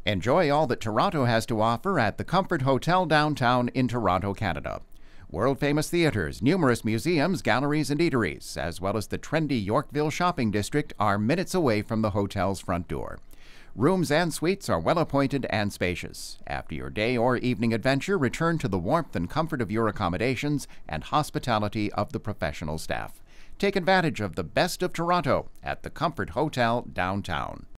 Enjoy all that Toronto has to offer at the Comfort Hotel downtown in Toronto, Canada. World-famous theaters, numerous museums, galleries, and eateries, as well as the trendy Yorkville shopping district, are minutes away from the hotel's front door. Rooms and suites are well appointed and spacious. After your day or evening adventure, return to the warmth and comfort of your accommodations and hospitality of the professional staff. Take advantage of the best of Toronto at the Comfort Hotel downtown.